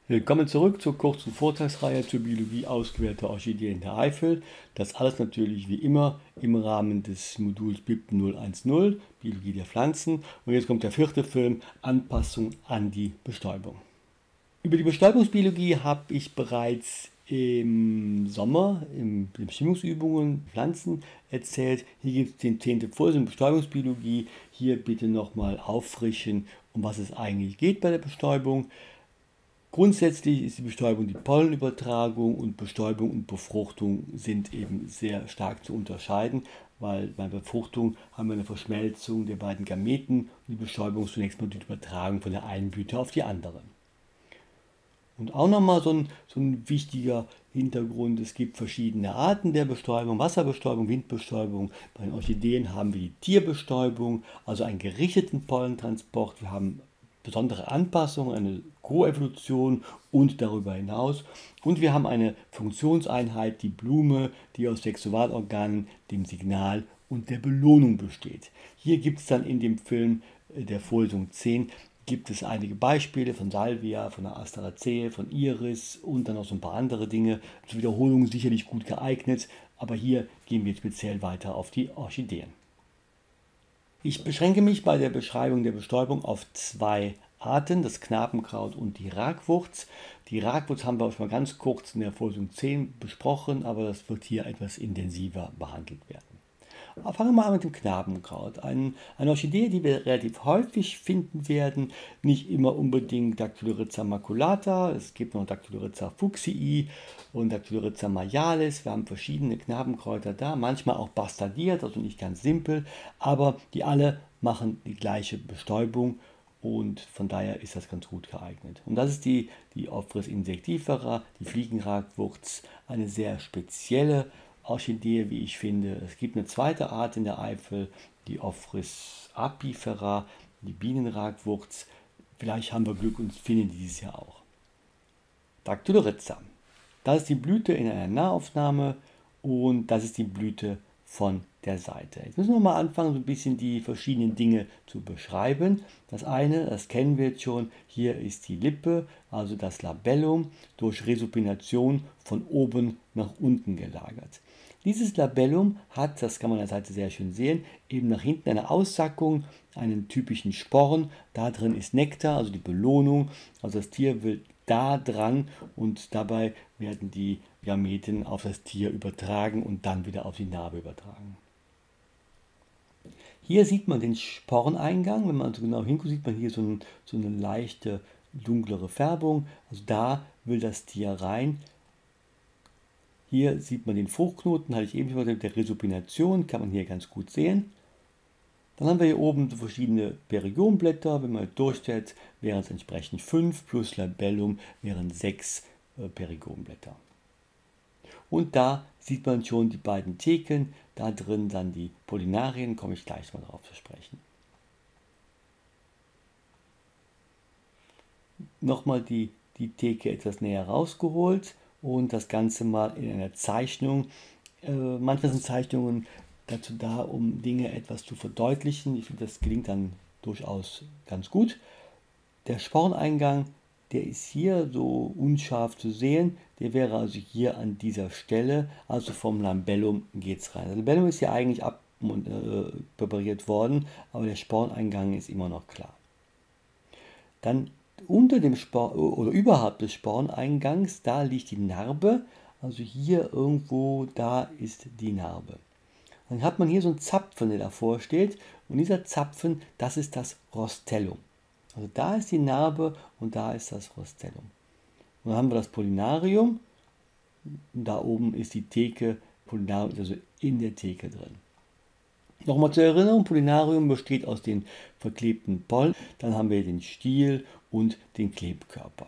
Willkommen zurück zur kurzen Vortragsreihe zur Biologie ausgewählter Orchideen der Eifel. Das alles natürlich wie immer im Rahmen des Moduls BIP 010, Biologie der Pflanzen. Und jetzt kommt der vierte Film, Anpassung an die Bestäubung. Über die Bestäubungsbiologie habe ich bereits im Sommer in Bestimmungsübungen Pflanzen erzählt. Hier gibt es den 10. Vorlesung Bestäubungsbiologie. Hier bitte nochmal auffrischen, um was es eigentlich geht bei der Bestäubung. Grundsätzlich ist die Bestäubung die Pollenübertragung, und Bestäubung und Befruchtung sind eben sehr stark zu unterscheiden, weil bei Befruchtung haben wir eine Verschmelzung der beiden Gameten und die Bestäubung ist zunächst mal die Übertragung von der einen Blüte auf die andere. Und auch nochmal so ein wichtiger Hintergrund: Es gibt verschiedene Arten der Bestäubung: Wasserbestäubung, Windbestäubung. Bei den Orchideen haben wir die Tierbestäubung, also einen gerichteten Pollentransport. Wir haben besondere Anpassungen, eine Koevolution und darüber hinaus. Und wir haben eine Funktionseinheit, die Blume, die aus Sexualorganen, dem Signal und der Belohnung besteht. Hier gibt es dann in dem Film der Vorlesung 10 gibt es einige Beispiele von Salvia, von der Asteraceae, von Iris und dann noch so ein paar andere Dinge. Zur Wiederholung sicherlich gut geeignet, aber hier gehen wir speziell weiter auf die Orchideen. Ich beschränke mich bei der Beschreibung der Bestäubung auf zwei Arten, das Knabenkraut und die Ragwurz. Die Ragwurz haben wir auch schon mal ganz kurz in der Vorlesung 10 besprochen, aber das wird hier etwas intensiver behandelt werden. Aber fangen wir mal an mit dem Knabenkraut. Eine Orchidee, die wir relativ häufig finden werden, nicht immer unbedingt Dactylorhiza maculata, es gibt noch Dactylorhiza fuchsii und Dactylorhiza maialis. Wir haben verschiedene Knabenkräuter da, manchmal auch bastardiert, also nicht ganz simpel, aber die alle machen die gleiche Bestäubung und von daher ist das ganz gut geeignet. Und das ist die Ophrys insectivera, die Fliegenragwurz, eine sehr spezielle Orchidee, wie ich finde. Es gibt eine zweite Art in der Eifel, die Ophrys apifera, die Bienenragwurz. Vielleicht haben wir Glück und finden dieses Jahr auch. Dactylorhiza. Das ist die Blüte in einer Nahaufnahme und das ist die Blüte von der Seite. Jetzt müssen wir mal anfangen, so ein bisschen die verschiedenen Dinge zu beschreiben. Das eine, das kennen wir jetzt schon, hier ist die Lippe, also das Labellum, durch Resupination von oben nach unten gelagert. Dieses Labellum hat, das kann man an der Seite sehr schön sehen, eben nach hinten eine Aussackung, einen typischen Sporn. Da drin ist Nektar, also die Belohnung. Also das Tier will da dran und dabei werden die Gameten auf das Tier übertragen und dann wieder auf die Narbe übertragen. Hier sieht man den Sporneingang. Wenn man so genau hinguckt, sieht man hier so eine leichte dunklere Färbung. Also da will das Tier rein. Hier sieht man den Fruchtknoten, hatte ich eben schon mit der Resupination, kann man hier ganz gut sehen. Dann haben wir hier oben so verschiedene Periomblätter. Wenn man durchstellt, wären es entsprechend 5 plus Labellum wären 6 Periomblätter. Und da sieht man schon die beiden Theken, da drin dann die Pollinarien, komme ich gleich mal drauf zu sprechen. Nochmal die Theke etwas näher rausgeholt und das Ganze mal in einer Zeichnung. Manchmal sind Zeichnungen dazu da, um Dinge etwas zu verdeutlichen. Ich finde, das gelingt dann durchaus ganz gut. Der Sporneingang, der ist hier so unscharf zu sehen. Der wäre also hier an dieser Stelle, also vom Labellum geht es rein. Das Labellum ist ja eigentlich präpariert worden, aber der Sporneingang ist immer noch klar. Dann unter dem oder überhalb des Sporneingangs, da liegt die Narbe. Also hier irgendwo, da ist die Narbe. Dann hat man hier so einen Zapfen, der davor steht. Und dieser Zapfen, das ist das Rostellum. Also da ist die Narbe und da ist das Rostellum. Und dann haben wir das Pollinarium. Und da oben ist die Theke. Pollinarium ist also in der Theke drin. Nochmal zur Erinnerung, Pollinarium besteht aus den verklebten Pollen. Dann haben wir den Stiel und den Klebkörper.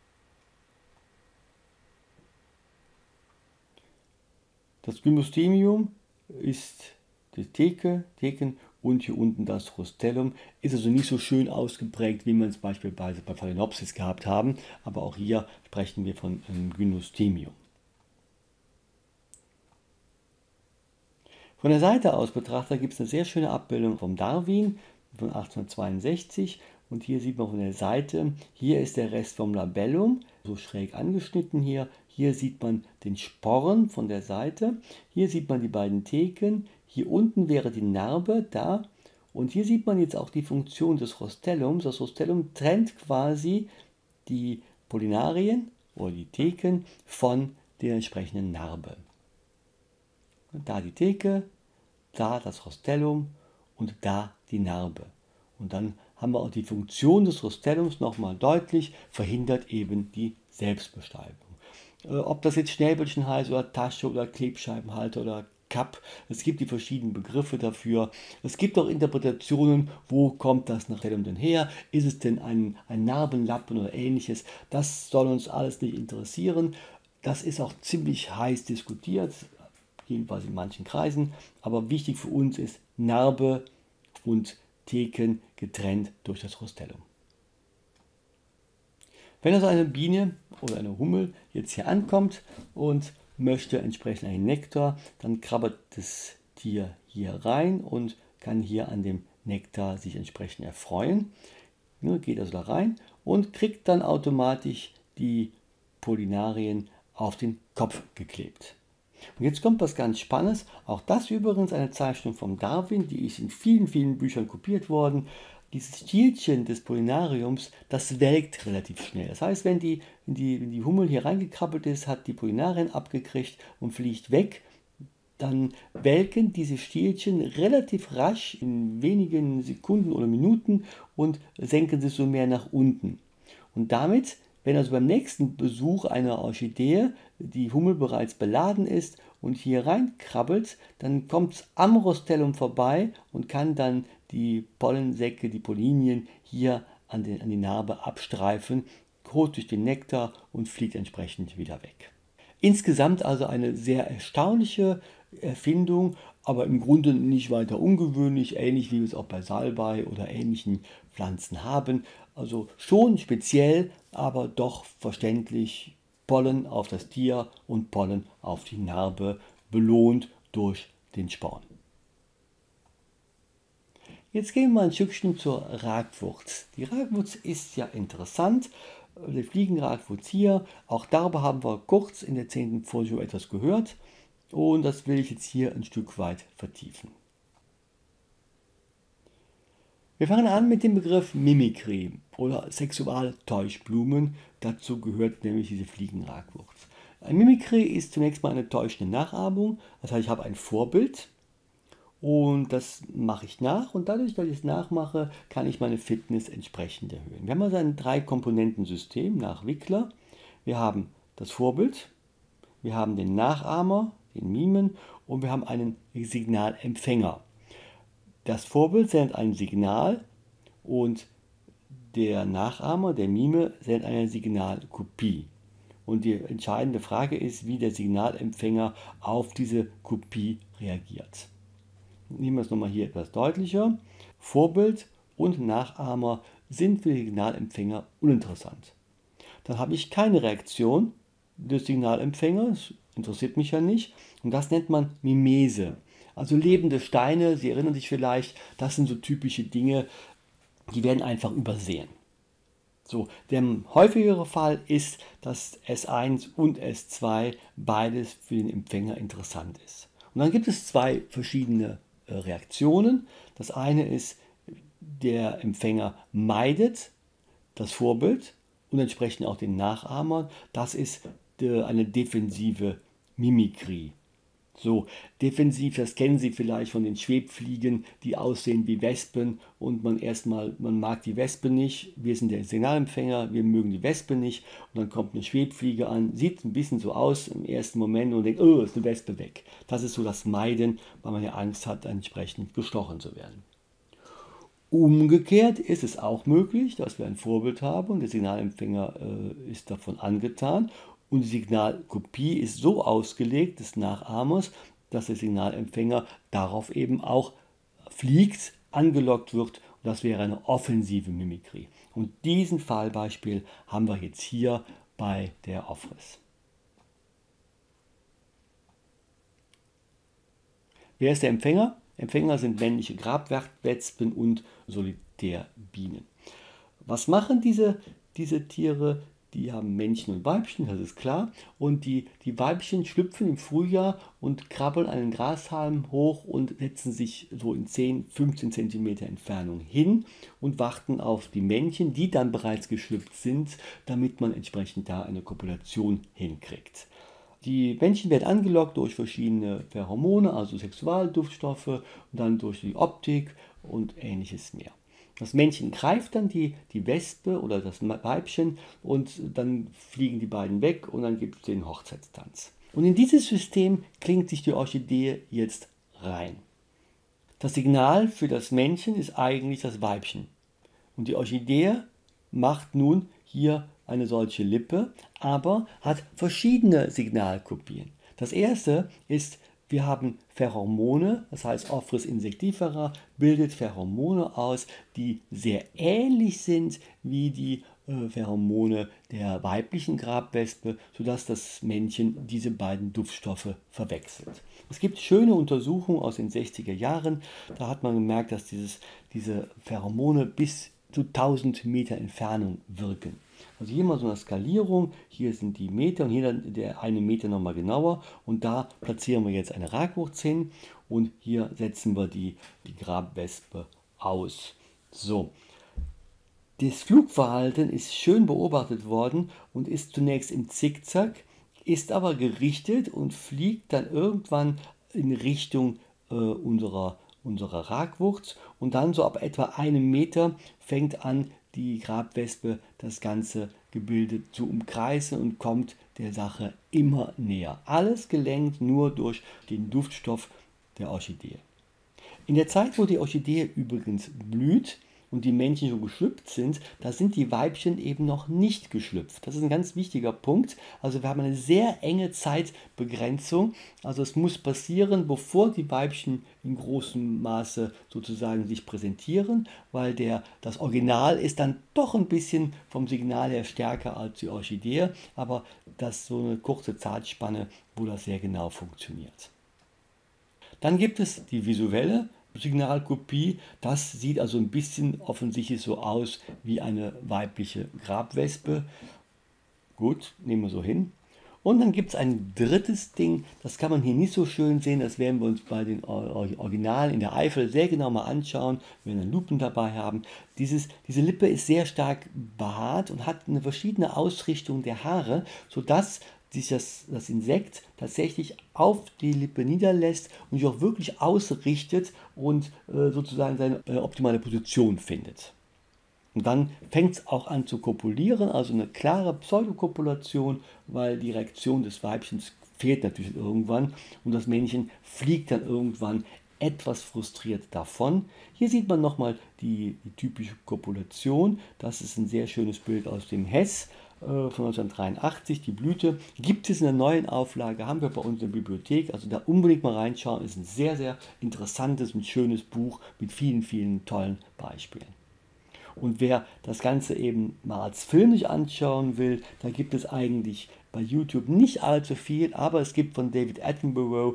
Das Gymnostemum ist die Theken und hier unten das Rostellum. Ist also nicht so schön ausgeprägt, wie man es beispielsweise bei Phalaenopsis gehabt haben, aber auch hier sprechen wir von einem Gymnostemum. Von der Seite aus betrachtet gibt es eine sehr schöne Abbildung vom Darwin von 1862 und hier sieht man von der Seite, hier ist der Rest vom Labellum, so schräg angeschnitten hier. Hier sieht man den Sporn von der Seite, hier sieht man die beiden Theken, hier unten wäre die Narbe da und hier sieht man jetzt auch die Funktion des Rostellums. Das Rostellum trennt quasi die Pollinarien oder die Theken von der entsprechenden Narbe. Da die Theke, da das Rostellum und da die Narbe. Und dann haben wir auch die Funktion des Rostellums nochmal deutlich, verhindert eben die Selbstbestäubung. Ob das jetzt Schnäbelchen heißt oder Tasche oder Klebscheibenhalter oder Cup, es gibt die verschiedenen Begriffe dafür. Es gibt auch Interpretationen, wo kommt das Rostellum denn her? Ist es denn ein Narbenlappen oder ähnliches? Das soll uns alles nicht interessieren. Das ist auch ziemlich heiß diskutiert, jedenfalls in manchen Kreisen. Aber wichtig für uns ist Narbe und Theken getrennt durch das Rostellum. Wenn also eine Biene oder eine Hummel jetzt hier ankommt und möchte entsprechend einen Nektar, dann krabbelt das Tier hier rein und kann hier an dem Nektar sich entsprechend erfreuen. Geht also da rein und kriegt dann automatisch die Pollinarien auf den Kopf geklebt. Und jetzt kommt was ganz Spannendes. Auch das übrigens eine Zeichnung von Darwin, die ist in vielen, vielen Büchern kopiert worden. Dieses Stielchen des Pollinariums, das welkt relativ schnell. Das heißt, wenn die Hummel hier reingekrabbelt ist, hat die Pollinarien abgekriegt und fliegt weg, dann welken diese Stielchen relativ rasch in wenigen Sekunden oder Minuten und senken sich so mehr nach unten. Und damit, wenn also beim nächsten Besuch einer Orchidee die Hummel bereits beladen ist und hier reinkrabbelt, dann kommt es am Rostellum vorbei und kann dann die Pollensäcke, die Pollinien hier an die Narbe abstreifen, holt durch den Nektar und fliegt entsprechend wieder weg. Insgesamt also eine sehr erstaunliche Erfindung, aber im Grunde nicht weiter ungewöhnlich, ähnlich wie wir es auch bei Salbei oder ähnlichen Pflanzen haben. Also schon speziell, aber doch verständlich. Pollen auf das Tier und Pollen auf die Narbe, belohnt durch den Sporn. Jetzt gehen wir mal ein Stückchen zur Ragwurz. Die Ragwurz ist ja interessant. Die Fliegenragwurz hier, auch darüber haben wir kurz in der 10. Vorlesung etwas gehört und das will ich jetzt hier ein Stück weit vertiefen. Wir fangen an mit dem Begriff Mimikry oder Sexualtäuschblumen. Dazu gehört nämlich diese Fliegenragwurz. Ein Mimikry ist zunächst mal eine täuschende Nachahmung. Das heißt, ich habe ein Vorbild und das mache ich nach. Und dadurch, dass ich es nachmache, kann ich meine Fitness entsprechend erhöhen. Wir haben also ein 3-Komponenten-System nach Wickler. Wir haben das Vorbild, wir haben den Nachahmer, den Mimen und wir haben einen Signalempfänger. Das Vorbild sendet ein Signal und der Nachahmer, der Mime, sendet eine Signalkopie. Und die entscheidende Frage ist, wie der Signalempfänger auf diese Kopie reagiert. Nehmen wir es nochmal hier etwas deutlicher. Vorbild und Nachahmer sind für den Signalempfänger uninteressant. Dann habe ich keine Reaktion des Signalempfängers, interessiert mich ja nicht. Und das nennt man Mimese. Also lebende Steine, Sie erinnern sich vielleicht, das sind so typische Dinge, die werden einfach übersehen. So, der häufigere Fall ist, dass S1 und S2 beides für den Empfänger interessant ist. Und dann gibt es zwei verschiedene Reaktionen. Das eine ist, der Empfänger meidet das Vorbild und entsprechend auch den Nachahmer. Das ist eine defensive Mimikry. So, defensiv, das kennen Sie vielleicht von den Schwebfliegen, die aussehen wie Wespen und man mag die Wespe nicht, wir sind der Signalempfänger, wir mögen die Wespe nicht und dann kommt eine Schwebfliege an, sieht ein bisschen so aus im ersten Moment und denkt, oh, ist eine Wespe weg. Das ist so das Meiden, weil man ja Angst hat, entsprechend gestochen zu werden. Umgekehrt ist es auch möglich, dass wir ein Vorbild haben und der Signalempfänger ist davon angetan. Und die Signalkopie ist so ausgelegt des Nachahmers, dass der Signalempfänger darauf eben auch fliegt, angelockt wird. Und das wäre eine offensive Mimikry. Und diesen Fallbeispiel haben wir jetzt hier bei der Ophrys. Wer ist der Empfänger? Empfänger sind männliche Grabwespen und Solitärbienen. Was machen diese Tiere? Die haben Männchen und Weibchen, das ist klar. Und die Weibchen schlüpfen im Frühjahr und krabbeln einen Grashalm hoch und setzen sich so in 10, 15 Zentimeter Entfernung hin und warten auf die Männchen, die dann bereits geschlüpft sind, damit man entsprechend da eine Kopulation hinkriegt. Die Männchen werden angelockt durch verschiedene Pheromone, also Sexualduftstoffe, und dann durch die Optik und ähnliches mehr. Das Männchen greift dann die Wespe oder das Weibchen und dann fliegen die beiden weg und dann gibt es den Hochzeitstanz. Und in dieses System klingt sich die Orchidee jetzt rein. Das Signal für das Männchen ist eigentlich das Weibchen. Und die Orchidee macht nun hier eine solche Lippe, aber hat verschiedene Signalkopien. Das erste ist, wir haben Pheromone, das heißt Ophrys insectivora bildet Pheromone aus, die sehr ähnlich sind wie die Pheromone der weiblichen Grabwespe, sodass das Männchen diese beiden Duftstoffe verwechselt. Es gibt schöne Untersuchungen aus den 60er Jahren, da hat man gemerkt, dass diese Pheromone bis zu 1000 Meter Entfernung wirken. Also hier mal so eine Skalierung, hier sind die Meter und hier der eine Meter nochmal genauer und da platzieren wir jetzt eine Ragwurz hin und hier setzen wir die Grabwespe aus. So, das Flugverhalten ist schön beobachtet worden und ist zunächst im Zickzack, ist aber gerichtet und fliegt dann irgendwann in Richtung unserer Ragwurz und dann so ab etwa einem Meter fängt an, die Grabwespe das ganze Gebilde zu umkreisen und kommt der Sache immer näher. Alles gelenkt nur durch den Duftstoff der Orchidee. In der Zeit, wo die Orchidee übrigens blüht und die Männchen schon geschlüpft sind, da sind die Weibchen eben noch nicht geschlüpft. Das ist ein ganz wichtiger Punkt. Also wir haben eine sehr enge Zeitbegrenzung. Also es muss passieren, bevor die Weibchen in großem Maße sozusagen sich präsentieren, weil das Original ist dann doch ein bisschen vom Signal her stärker als die Orchidee, aber das ist so eine kurze Zeitspanne, wo das sehr genau funktioniert. Dann gibt es die visuelle Signalkopie. Das sieht also ein bisschen offensichtlich so aus wie eine weibliche Grabwespe. Gut, nehmen wir so hin. Und dann gibt es ein drittes Ding, das kann man hier nicht so schön sehen, das werden wir uns bei den Originalen in der Eifel sehr genau mal anschauen, wenn wir Lupen dabei haben. Diese Lippe ist sehr stark behaart und hat eine verschiedene Ausrichtung der Haare, sodass sich das Insekt tatsächlich auf die Lippe niederlässt und sich auch wirklich ausrichtet und sozusagen seine optimale Position findet. Und dann fängt es auch an zu kopulieren, also eine klare Pseudokopulation, weil die Reaktion des Weibchens fehlt natürlich irgendwann und das Männchen fliegt dann irgendwann etwas frustriert davon. Hier sieht man nochmal die typische Kopulation. Das ist ein sehr schönes Bild aus dem Hess von 1983, die Blüte. Gibt es in der neuen Auflage, haben wir bei uns in der Bibliothek, also da unbedingt mal reinschauen, ist ein sehr, sehr interessantes und schönes Buch mit vielen, vielen tollen Beispielen. Und wer das Ganze eben mal als Film sich anschauen will, da gibt es eigentlich bei YouTube nicht allzu viel, aber es gibt von David Attenborough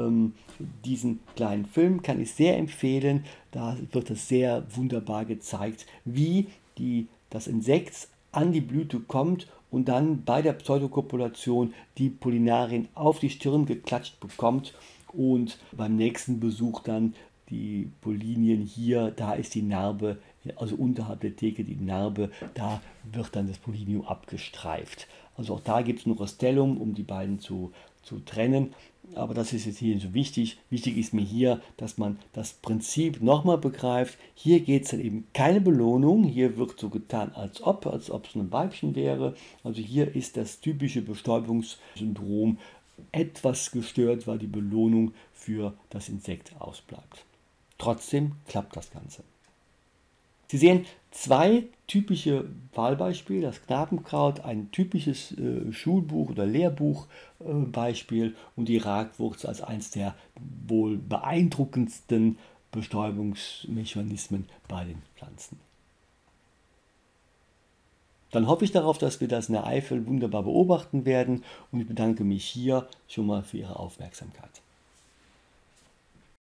diesen kleinen Film, kann ich sehr empfehlen. Da wird es sehr wunderbar gezeigt, wie das Insekt an die Blüte kommt und dann bei der Pseudokopulation die Pollinarien auf die Stirn geklatscht bekommt und beim nächsten Besuch dann die Pollinien hier, da ist die Narbe, also unterhalb der Theke die Narbe, da wird dann das Pollinium abgestreift. Also auch da gibt es eine Rastellung, um die beiden zu trennen. Aber das ist jetzt hier nicht so wichtig. Wichtig ist mir hier, dass man das Prinzip nochmal begreift. Hier geht es dann eben keine Belohnung. Hier wird so getan, als ob es ein Weibchen wäre. Also hier ist das typische Bestäubungssyndrom etwas gestört, weil die Belohnung für das Insekt ausbleibt. Trotzdem klappt das Ganze. Sie sehen zwei typische Wahlbeispiele, das Knabenkraut, ein typisches Schulbuch- oder Lehrbuchbeispiel und die Ragwurz als eines der wohl beeindruckendsten Bestäubungsmechanismen bei den Pflanzen. Dann hoffe ich darauf, dass wir das in der Eifel wunderbar beobachten werden und ich bedanke mich hier schon mal für Ihre Aufmerksamkeit.